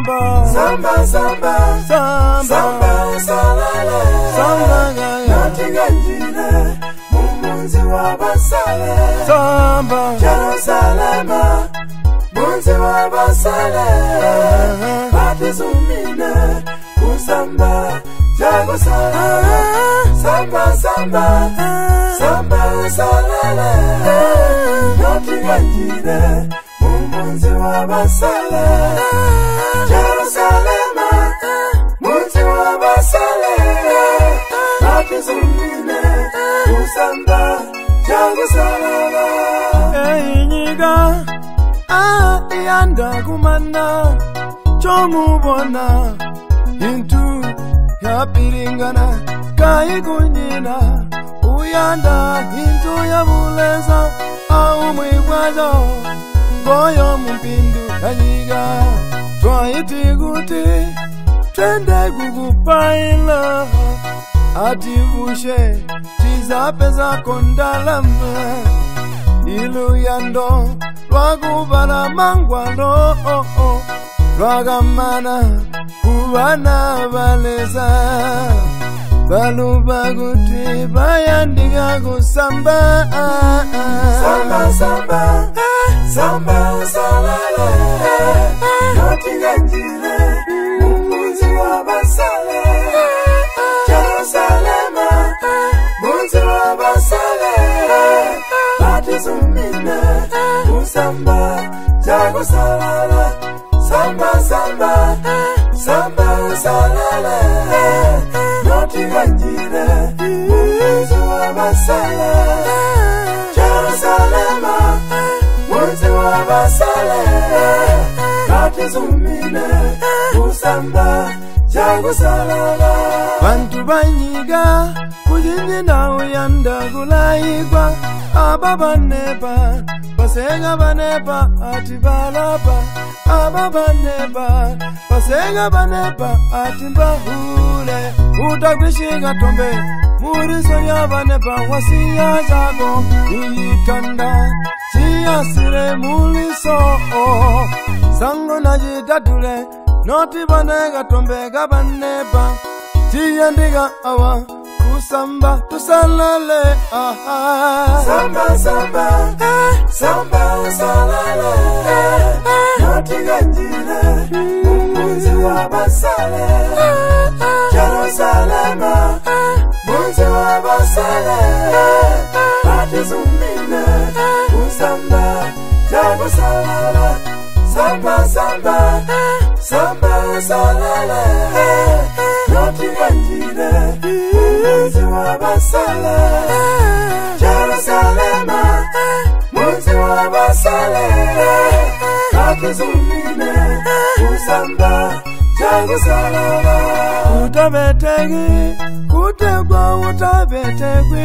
samba samba samba samba samba salala samba natinganjire mumunzi wabasale samba Jerusalema munzi wabasale batizumine kusamba Jerusalema samba samba samba salala natinganjire mumunzi wabasale Jerusalema munzi wabasale batizumine kusamba Jerusalema Nyiga yanda kumana chomubona intu yapiringana kaikunyina uyanda intu yabuleza au mwibwajo goyo mpindu kanyiga twaitiguti twende kukupaila ativushe tizapeza kondalama iluyando lwakubala mangwalo lwakamana kubana baleza balubakuti bayandika kusamba samba samba samba salale natinganjire mumunzi wabasale Jerusalema munzi wabasale batizumine kusamba Jerusalema samba samba samba salale natinganjire mumunzi wabasale Jerusalema munzi wabasale batizumine kusamba Jerusalema bantu banyiga kujinjina uyanda kulaigwa ababanepa basenga banepa ati balapa ababanepa basenga banepa ati mbahule utakwishika tombe muriso ya banepa wasiya zako iyitanda siyasire muliso sango najitatule noti banega tombe gabanepa tiyandiga awa kusamba tusalale samba samba samba salale natinganjire mumunzi wabasale Jerusalema munzi wabasale batizumine kusamba Jerusalema samba samba samba salale natinganjire mumunzi wabasale Jerusalema munzi wabasale batizumine kusamba Jerusalema utabetegi kutegwa utabetegwi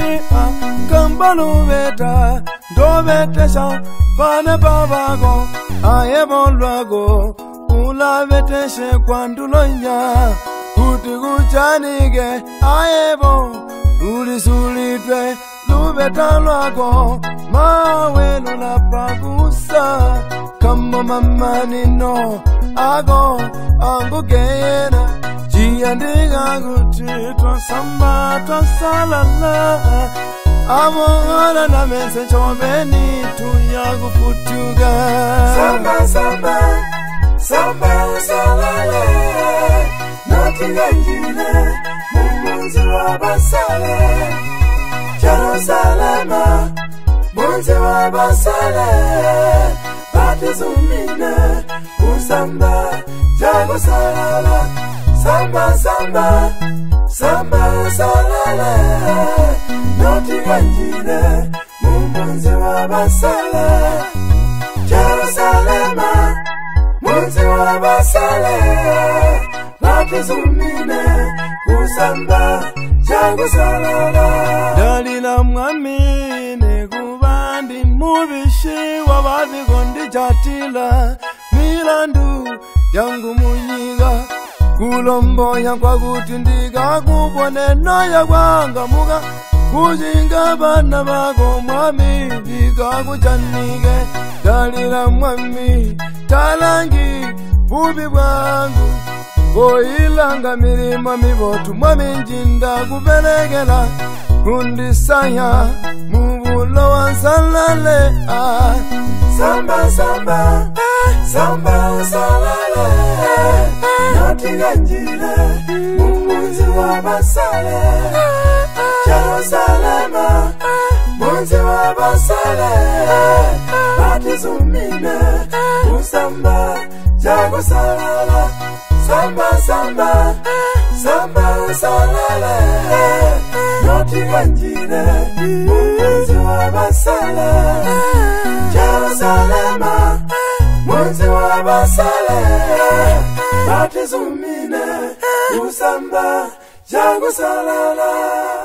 kambalubeta ndobetesha bane babago ayebolwago ulabeteshe kwandulonya kutikuchanike ayebo ulisulitwe lubeta lwako mawe lulapakusa kama mamanino ago angugena jiandika kuti twasamba twasalala amona na mese chomeni tuyakuputuga samba samba samba salale natinganjire mumunzi wabasale Jerusalema munzi wabasale batizumine kusamba Jerusalema samba samba samba salale natinganjire mumunzi wabasale Jerusalema munzi wabasale batizumine kusamba Jerusalema dalila mwami nekubandi mubishi wabavikondi chatila milandu yangu munyiga kulomboya kwa kuti ndikakubone noya kwangamuka kujinga bana bako mwami ndikakuchanike dalila mwami talangi bubi bwangu boilanga milimo mibotu mwaminjinda kubelegela kundisanya mubulo wansalale Samba samba samba salale Notiga njile Munzi wa basale Jerusalema Munzi wa basale Batizumine Usamba Jago salala Samba samba samba salale Notiga njile Munzi wa basale Jerusalema Munzi wa basale Batizumine Usamba Jago salala